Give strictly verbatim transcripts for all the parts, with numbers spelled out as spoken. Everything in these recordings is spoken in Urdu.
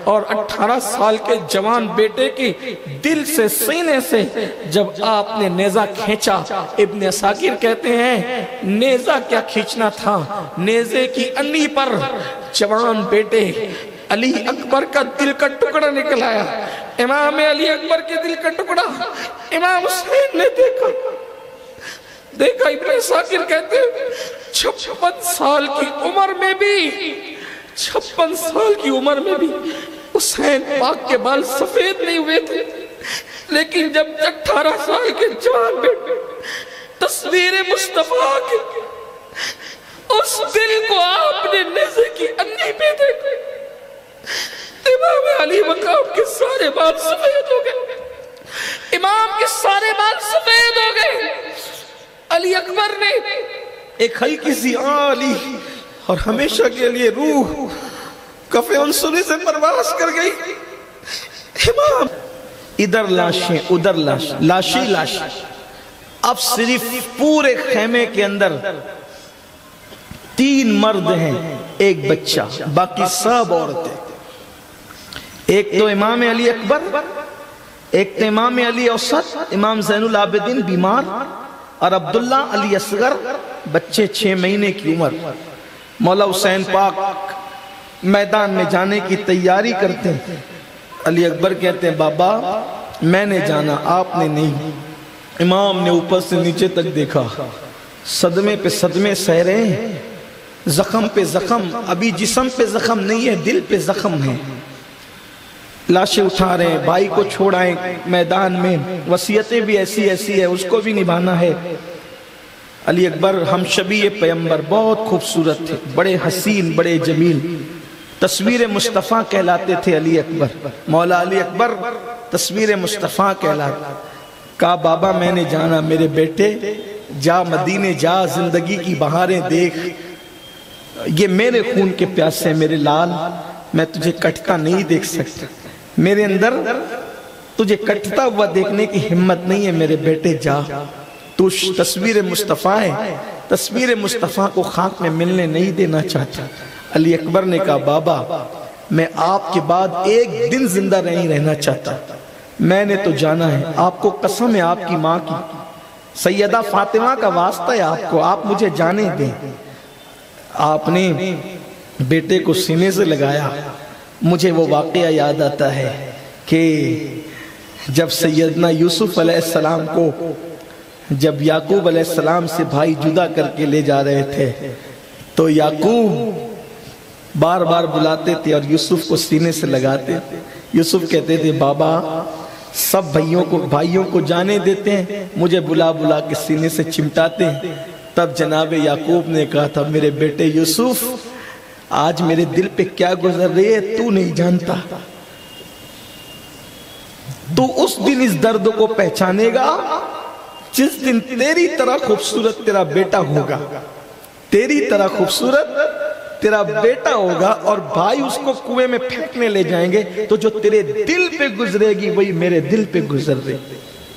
اور اٹھارہ سال کے جوان بیٹے کی دل سے سینے سے جب آپ نے نیزہ کھینچا، ابن عساکر کہتے ہیں نیزہ کیا کھینچنا تھا، نیزے کی انی پر جوان بیٹے علی اکبر کا دل کا ٹکڑا نکل آیا۔ امام علی اکبر کے دل کا ٹکڑا امام حسین نے دیکھا دیکھا ابن عساکر کہتے ہیں چھپن سال کی عمر میں بھی چھپن سال کی عمر میں بھی حسین پاک کے بال سفید نہیں ہوئے تھے، لیکن جب اٹھارہ سال کے جوان بیٹے تصویر مصطفیٰ کے اس دل کو آپ نے نیزے کی انی پہ دیکھا، امام علی مقام کے سارے بال سفید ہو گئے، امام کے سارے بال سفید ہو گئے۔ علی اکبر نے ایک ہلکی سی آلی اور ہمیشہ کے لیے روح کفِ انصری سے پرواز کر گئی۔ امام ادھر لاشیں ادھر لاشیں لاشیں لاشیں، اب صرف پورے خیمے کے اندر تین مرد ہیں، ایک بچہ، باقی سب عورتیں۔ ایک تو امام علی اکبر، ایک تو امام علی اوسط، امام زین العابدین بیمار، اور عبداللہ علی اصغر بچے چھ مہینے کی عمر۔ مولا حسین پاک میدان میں جانے کی تیاری کرتے ہیں۔ علی اکبر کہتے ہیں بابا میں نے جانا، آپ نے نہیں۔ امام نے اوپر سے نیچے تک دیکھا، صدمے پہ صدمے سہ رہے ہیں، زخم پہ زخم، ابھی جسم پہ زخم نہیں ہے، دل پہ زخم ہے۔ لاشیں اٹھا رہے ہیں، بھائی کو چھوڑائیں میدان میں، وصیتیں بھی ایسی ایسی ہے، اس کو بھی نبھانا ہے۔ علی اکبر ہم شبیہ پیغمبر بہت خوبصورت تھے، بڑے حسین، بڑے جمیل، تصویر مصطفیٰ کہلاتے تھے علی اکبر۔ مولا علی اکبر تصویر مصطفیٰ کہلاتے۔ کہا بابا میں نے جانا، میرے بیٹے جا مدینے جا، زندگی کی بہاریں دیکھ، یہ میرے خون کے پیاسے میرے لال، میں تجھے کٹتا نہیں دیکھ سکتا، میرے اندر تجھے کٹتا ہوا دیکھنے کی ہمت نہیں ہے، میرے بیٹے جا، تو تصویر مصطفیٰ ہے، تصویر مصطفیٰ کو خاک میں ملنے نہیں دینا چاہتا۔ علی اکبر نے کہا بابا میں آپ کے بعد ایک دن زندہ نہیں رہنا چاہتا، میں نے تو جانا ہے، آپ کو قسم ہے آپ کی ماں کی، سیدہ فاطمہ کا واسطہ ہے آپ کو، آپ مجھے جانے دیں۔ آپ نے بیٹے کو سینے سے لگایا۔ مجھے وہ واقعہ یاد آتا ہے کہ جب سیدنا یوسف علیہ السلام کو جب یعقوب علیہ السلام سے بھائی جدا کر کے لے جا رہے تھے تو یعقوب بار بار بلاتے تھے اور یوسف کو سینے سے لگاتے تھے۔ یوسف کہتے تھے بابا سب بھائیوں کو بھائیوں کو جانے دیتے ہیں، مجھے بلا بلا کے سینے سے چمٹاتے ہیں۔ تب جناب یعقوب نے کہا تھا میرے بیٹے یوسف آج میرے دل پہ کیا گزر رہی ہے تو نہیں جانتا، تو اس دن اس درد کو پہچانے گا جس دن تیری طرح خوبصورت تیرا بیٹا ہوگا، تیری طرح خوبصورت تیرا بیٹا ہوگا، اور بھائی اس کو کنویں میں پھینکنے لے جائیں گے تو جو تیرے دل پہ گزرے گی وہی میرے دل پہ گزر رہی۔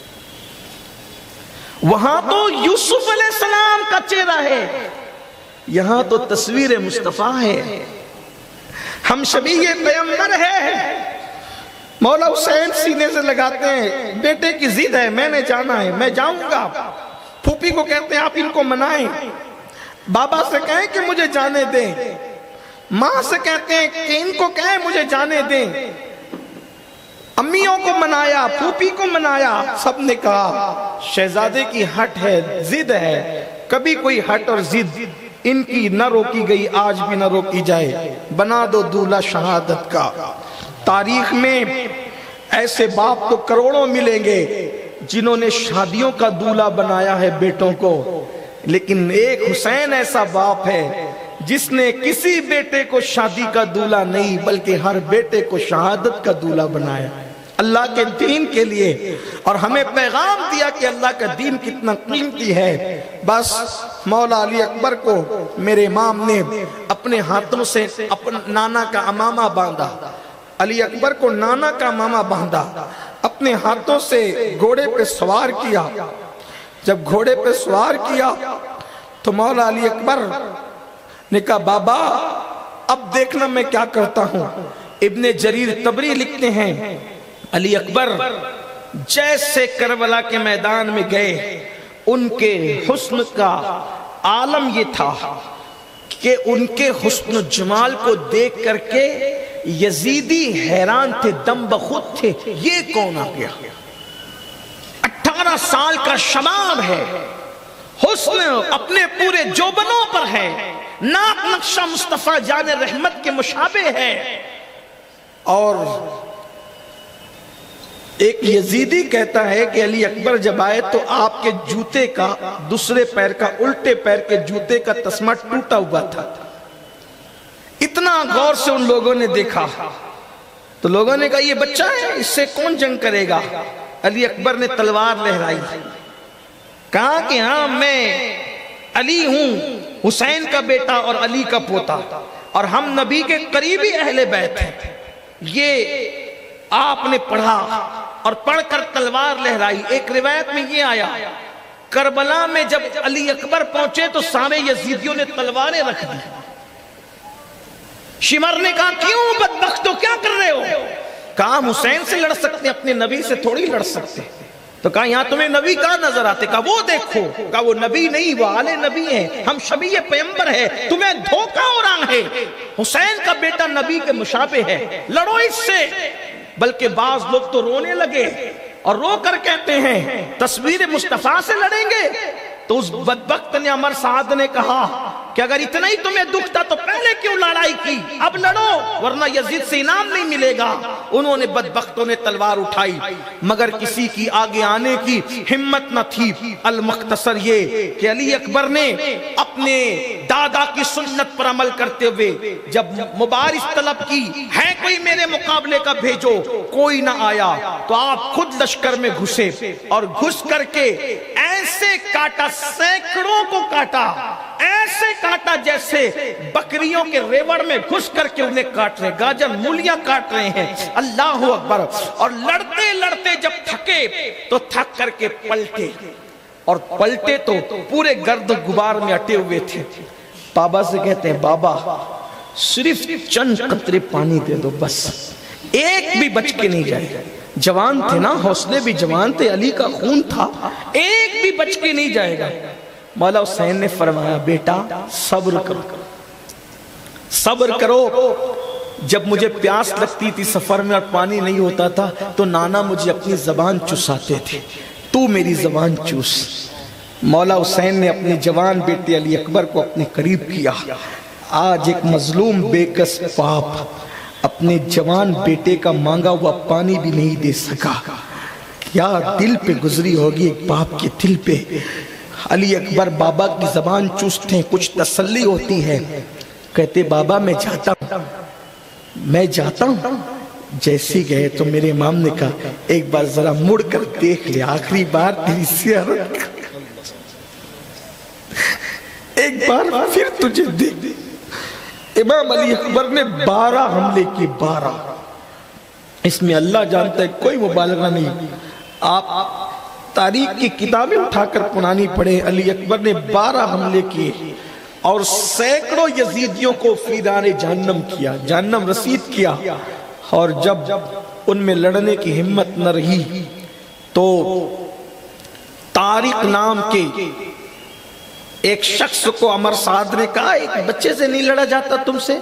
وہاں تو یوسف علیہ السلام کا چہرہ ہے، یہاں تو تصویر مصطفیٰ ہے، ہم شبیہ پیغمبر ہے۔ مولا حسین سینے سے لگاتے ہیں، بیٹے کی ضد ہے، میں نے جانا ہے، میں جاؤں گا۔ پھوپھی کو کہتے ہیں آپ ان کو منائیں، بابا سے کہیں کہ مجھے جانے دیں، ماں سے کہتے ہیں کہ ان کو کہیں مجھے جانے دیں، امیوں کو منایا، پھوپھی کو منایا، سب نے کہا شہزادے کی ہٹ ہے، ضد ہے، کبھی کوئی ہٹ اور ضد ان کی نہ روکی گئی، آج بھی نہ روکی جائے، بنا دو دولہا شہادت کا۔ تاریخ میں ایسے باپ تو کروڑوں ملیں گے جنہوں نے شادیوں کا دولہا بنایا ہے بیٹوں کو، لیکن ایک حسین ایسا باپ ہے جس نے کسی بیٹے کو شادی کا دولہا نہیں بلکہ ہر بیٹے کو شہادت کا دولہا بنایا اللہ کے دین کے لیے، اور ہمیں پیغام دیا کہ اللہ کا دین کتنا قیمتی ہے۔ بس مولا علی اکبر کو میرے امام نے اپنے ہاتھوں سے اپنا نانا کا امامہ باندھا، علی اکبر کو نانا کا امامہ باندھا، اپنے ہاتھوں سے گھوڑے پہ سوار کیا۔ جب گھوڑے پہ سوار کیا تو مولا علی اکبر نے کہا بابا اب دیکھنا میں کیا کرتا ہوں۔ ابن جریر تبری لکھتے ہیں علی اکبر جیسے کربلا کے میدان میں گئے ان کے حسن کا عالم یہ تھا کہ ان کے حسن و جمال کو دیکھ کر کے یزیدی حیران تھے، دم بخود تھے، یہ کون آ گیا؟ اٹھارہ سال کا شباب ہے، حسن اپنے پورے جوبنوں پر ہے، ناک نقشہ مصطفیٰ جان رحمت کے مشابہ ہے، اور ایک یزیدی کہتا ہے کہ علی اکبر جب آئے تو آپ کے جوتے کا، دوسرے پیر کا، الٹے پیر کے جوتے کا تسمہ ٹوٹا ہوا تھا۔ اتنا غور سے ان لوگوں نے دیکھا تو لوگوں نے کہا یہ بچہ ہے، اس سے کون جنگ کرے گا؟ علی اکبر نے تلوار لہرائی، کہا کہ ہاں میں علی ہوں، حسین کا بیٹا اور علی کا پوتا، اور ہم نبی کے قریبی اہل بیت ہیں۔ یہ آپ نے پڑھا اور پڑھ کر تلوار لہرائی۔ ایک روایت میں یہ آیا کربلا میں جب علی اکبر پہنچے تو سارے یزیدیوں نے تلواریں رکھ دی۔ شمر نے کہا کیوں بدبختو کیا کر رہے ہو؟ کہا حسین سے لڑ سکتے، اپنے نبی سے تھوڑی لڑ سکتے۔ تو کہا یہاں تمہیں نبی کہاں نظر آتے؟ کہا وہ دیکھو۔ کہا وہ نبی نہیں، وہ آل نبی ہیں، ہم شبیہ پیغمبر ہے، تمہیں دھوکہ ہو رہا ہے، حسین کا بیٹا نبی کے مشابہ ہے، لڑو اس سے۔ بلکہ بعض لوگ تو رونے لگے اور رو کر کہتے ہیں تصویر مصطفیٰ سے لڑیں گے؟ تو اس بدبخت نے عمر سعد نے کہا کہ اگر اتنا ہی تمہیں دکھ تھا تو پہلے کیوں لڑائی کی؟ اب لڑو ورنہ یزید سے انعام نہیں ملے گا۔ انہوں نے بدبختوں نے تلوار اٹھائی مگر کسی کی آگے آنے کی ہمت نہ تھی۔ المختصر یہ کہ علی اکبر نے اپنے دادا کی سنت پر عمل کرتے ہوئے جب مبارز طلب کی ہے کوئی میرے مقابلے کا بھیجو، کوئی نہ آیا تو آپ خود لشکر میں گھسے اور گھس کر کے ایسے کاٹا، سینکڑوں کو کاٹا، ایسے کاٹا جیسے بکریوں کے ریوڑ میں گھس کر کے انہیں کاٹ رہے، گاجر مولیاں کاٹ رہے ہیں۔ اللہ اکبر۔ اور لڑتے لڑتے جب تھکے تو تھک کر کے پلٹے، اور پلٹے تو پورے گرد غبار میں اٹے ہوئے تھے۔ بابا سے کہتے ہیں بابا صرف چند قطرے پانی دے دو، بس ایک بھی بچ کے نہیں جائے۔ جوان تھے نا، حوصلے بھی جوان تھے، علی کا خون تھا، ایک بھی بچ کے نہیں جائے گا۔ مولا حسین نے فرمایا بیٹا صبر کرو، صبر کرو۔ جب مجھے پیاس لگتی تھی سفر میں اور پانی نہیں ہوتا تھا تو نانا مجھے اپنی زبان چساتے تھے، تو میری زبان چوس۔ مولا حسین نے اپنے جوان بیٹے علی اکبر کو اپنے قریب کیا۔ آج ایک مظلوم بے کس باپ اپنے جوان بیٹے کا مانگا ہوا پانی بھی نہیں دے سکا، کیا دل پہ گزری ہوگی ایک باپ کے دل پہ۔ علی اکبر بابا کی زبان چوستے ہیں، کچھ تسلی ہوتی ہے، کہتے بابا میں جاتا ہوں، میں جاتا ہوں۔ جیسی گئے تو میرے امام نے کہا ایک بار ذرا مڑ کر دیکھ لے، آخری بار تیری زیارت، ایک بار پھر تجھے دیکھ۔ امام علی اکبر نے بارہ حملے کی، بارہ، اس میں اللہ جانتا ہے کوئی مبالغہ نہیں، آپ تاریخ کی کتابیں اٹھا کر پرانی پڑھے۔ علی اکبر نے بارہ حملے کیے اور سینکڑوں یزیدیوں کو فیران جہنم کیا، جہنم رسید کیا، اور جب ان میں لڑنے کی ہمت نہ رہی تو طارق نام کے ایک شخص کو عمر سعد نے کہا ایک بچے سے نہیں لڑا جاتا تم سے؟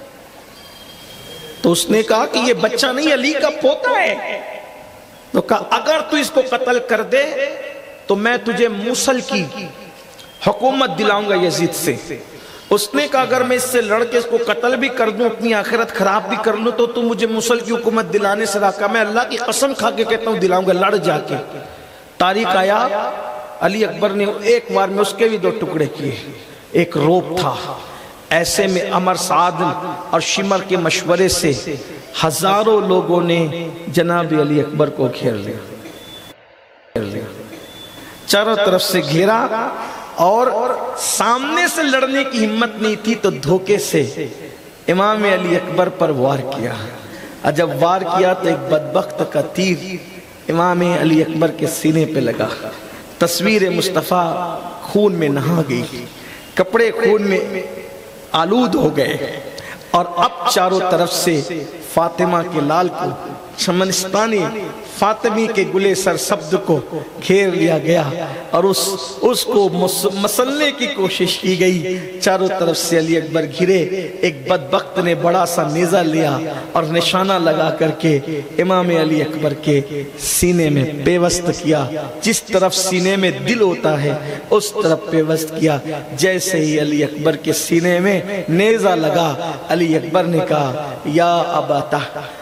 تو اس نے کہا کہ یہ بچہ نہیں علی کا پوتا ہے۔ تو کہا اگر تو اس کو قتل کر دے تو میں تجھے موصل کی حکومت دلاؤں گا یزید سے۔ اس نے کہا اگر میں اس سے لڑ کے اس کو قتل بھی کر دوں، اپنی آخرت خراب بھی کر لوں، تو تو مجھے موصل کی حکومت دلانے سے رہا۔ میں اللہ کی قسم کھا کے کہتا ہوں دلاؤں گا، لڑ جا کے۔ تاریخ آیا علی اکبر نے ایک بار میں اس کے بھی دو ٹکڑے کیے، ایک روپ تھا۔ ایسے میں عمر سعد اور شمر کے مشورے سے ہزاروں لوگوں نے جناب علی اکبر کو گھیر لیا، چاروں طرف سے گھیرا، اور سامنے سے لڑنے کی ہمت نہیں تھی تو دھوکے سے امام علی اکبر پر وار کیا۔ اور جب وار کیا تو ایک بدبخت کا تیر امام علی اکبر کے سینے پہ لگا، تصویر مصطفیٰ خون میں نہا گئی، کپڑے خون میں آلود ہو گئے، اور اب چاروں طرف سے फातिमा के लाल को, चमनिस्तानी फातिमी के गुले सरसब्द को घेर लिया गया और उस उसको मसलने की कोशिश की गई। चारों तरफ से अली अकबर घिरे। एक बदबख्त ने बड़ा सा नेज़ा लिया और निशाना लगा करके इमाम अली अकबर के सीने में पेवस्त किया। जिस तरफ सीने में दिल होता है उस तरफ पेवस्त किया। जैसे ही अली अकबर के सीने में नेज़ा लगा, अली अकबर ने कहा, या अबाता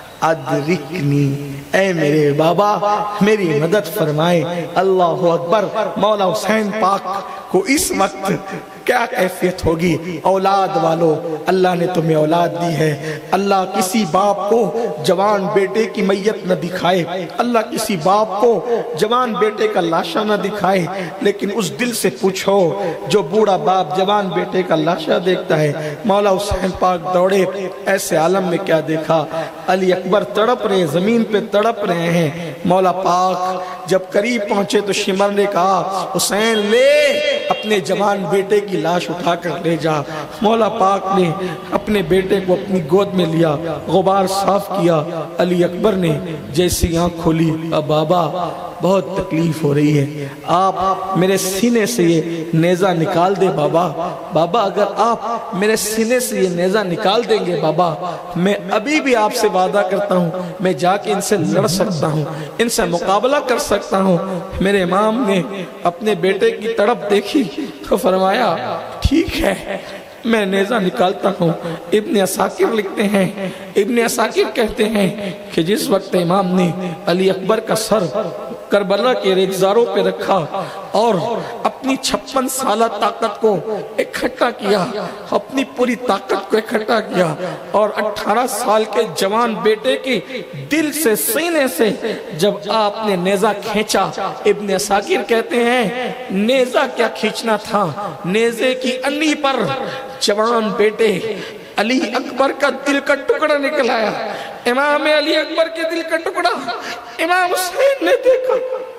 अदरिकनी, ऐ मेरे बाबा मेरी मदद फरमाए। अल्लाहु अकबर। मौला हुसैन पाक को इस वक्त क्या कैफियत होगी? औलाद वालों, अल्लाह ने तुम्हें औलाद दी है। अल्लाह किसी बाप को जवान बेटे की मैयत न दिखाए, अल्लाह किसी बाप को जवान बेटे का लाशा न दिखाए, लेकिन उस दिल से पूछो जो बूढ़ा बाप जवान बेटे का लाशा देखता है। मौला हुसैन पाक दौड़े। ऐसे आलम में क्या देखा? अली अकबर तड़प रहे, जमीन पे तड़प रहे हैं। मौला पाक जब करीब पहुंचे तो शिमर ने कहा, हुसैन ले अपने जवान बेटे की लाश उठाकर ले जा। मौला पाक ने अपने बेटे को अपनी गोद में लिया, गुबार साफ किया। अली अकबर ने जैसी आंख खोली, अब बाबा बहुत तकलीफ हो रही है, आप मेरे सीने से ये नेज़ा निकाल दे बाबा। बाबा अगर आप मेरे सीने से ये नेज़ा निकाल देंगे बाबा, मैं अभी भी आपसे वादा करता हूँ मैं जाके इनसे लड़ सकता हूँ, इनसे मुकाबला कर सकता हूँ। मेरे इमाम ने अपने बेटे की तड़प देखी तो फरमाया, ठीक है मैं नेज़ा निकालता हूँ। इब्न असाकिर लिखते हैं, इब्न असाकिर कहते हैं कि जिस वक्त इमाम ने अली अकबर का सर करबला के रेगिज़ारों पे रखा और अपनी छप्पन साल ताकत को इकट्ठा किया, अपनी पूरी ताकत को इकट्ठा किया और अठारह साल के जवान बेटे की दिल से, सीने से जब आपने नेज़ा खींचा, इब्न असाकिर कहते हैं नेज़ा क्या खींचना था, नेज़े की अन्नी पर जवान बेटे अली अकबर का दिल का टुकड़ा निकल आया। इमाम अली अकबर के दिल का टुकड़ा इमाम हुसैन ने देखा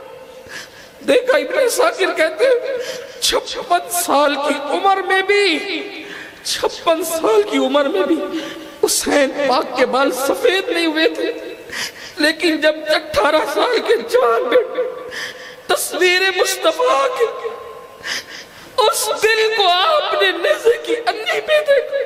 देखा इब्न साकिर कहते छप्पन साल की उम्र में भी छप्पन साल की उम्र में भी हुसैन पाक के बाल सफेद नहीं हुए थे, लेकिन जब अठारह साल के जवान बेटे तस्वीर मुस्तफा के उस दिल को आपने नेज़े की अन्नी पे देखा,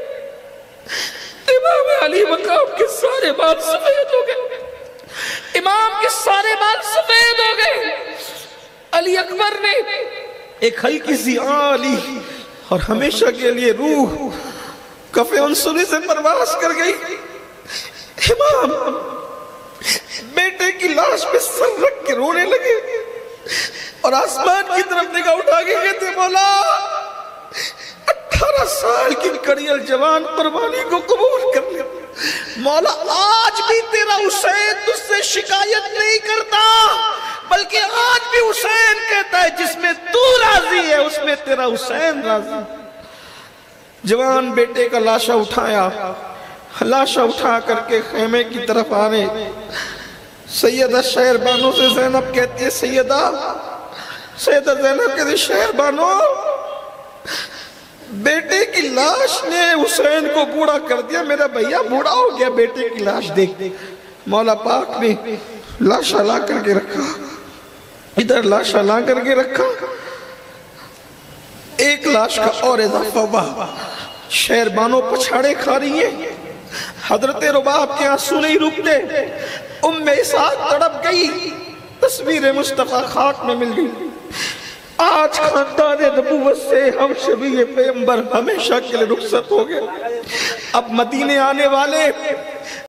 इमाम अली मकाम के सारे बाल सफेद हो गए, इमाम के सारे बाल सफेद हो गए। अली अकबर ने एक हल्की सी आली और हमेशा के लिए रूह कफे अंसुरी से परवास कर गई। इमाम बेटे की लाश पे सर रख के रोने लगे और आसमान की तरफ निगाह उठा के कहते, मौला अठारह साल की कड़ियल जवान कुर्बानी को कबूल कर ले। मौला आज भी तेरा हुसैन तुझसे शिकायत नहीं करता, बल्कि आज भी हुसैन कहता है जिसमें तू राजी है उसमें तेरा हुसैन राजी। जवान बेटे का लाशा उठाया, लाशा उठा करके खेमे की तरफ आ रहे। सैयदा शहर बानो से ज़ैनब कहती है, सैयदा सैयदा ज़ैनब कहती, शहर बानो बेटे की लाश ने हुसैन को बूढ़ा कर दिया, मेरा भैया बूढ़ा हो गया बेटे की लाश देख। मौला पाक ने लाशा ला करके रखा, इधर लाशा ला करके रखा, एक लाश का और इजाफा हुआ। शहर बानो पछाड़े खा रही है, हजरत रुबाब के आंसू नहीं रुकते। उम्मे इसाक तड़प गई, तस्वीर मुस्तफा खाक में मिल गई। आज खानदान नबूवत से हम शबीह पैगंबर हमेशा के लिए रुखसत हो गए। अब मदीने आने वाले